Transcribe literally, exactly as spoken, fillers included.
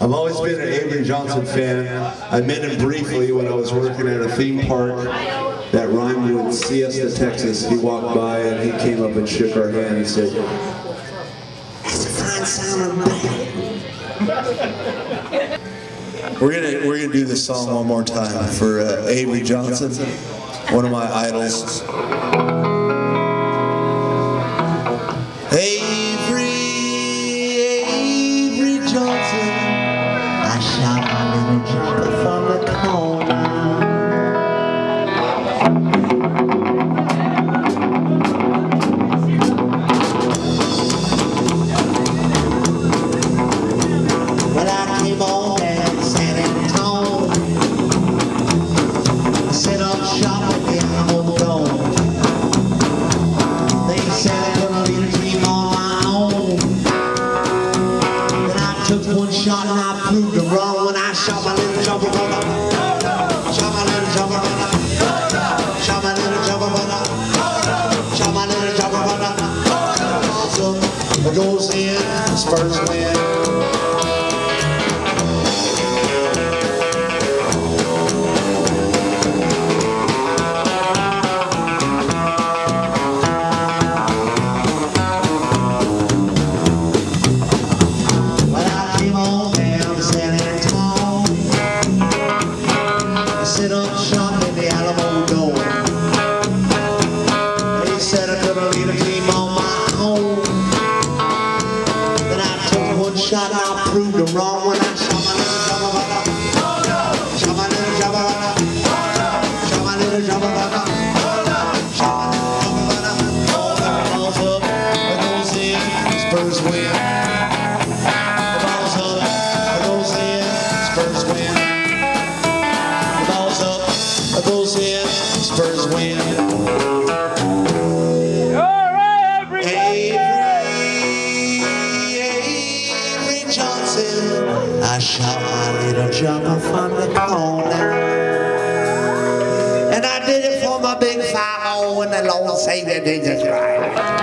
I've always been an Avery Johnson fan. I met him briefly when I was working at a theme park that rhymed with Siesta, Texas. He walked by and he came up and shook our hand and said, "That's a fine sounding band." We're gonna we're gonna do this song one more time for uh, Avery Johnson, one of my idols. Avery, Avery Johnson, I shot my little jumper from the corner. When I came on down to San Antonio, I set up shop at the Animal Dome. They said I couldn't leave a team on my own. Then I took one shot and I proved them wrong when I shot my little jumper runner. Shot my little jumper runner. Shot my little jumper runner. Shot my little jumper runner. So it goes in, Spurs win. Set up shop in the Alamo Dome. They said I couldn't lead a team on my own. Then I took one shot and I proved them wrong when I shot my little jumper runner. Shot my little jumper runner. Shot my little jumper runner. Shot my little jumper runner. The ball's up, it goes in, Spurs win. The ball's up, it goes in, Spurs win. Goes in, Spurs win. All right, Avery, Avery Johnson, I shot my little jumper from the corner, and I did it for my big five oh, and the Lord saved it, they just right.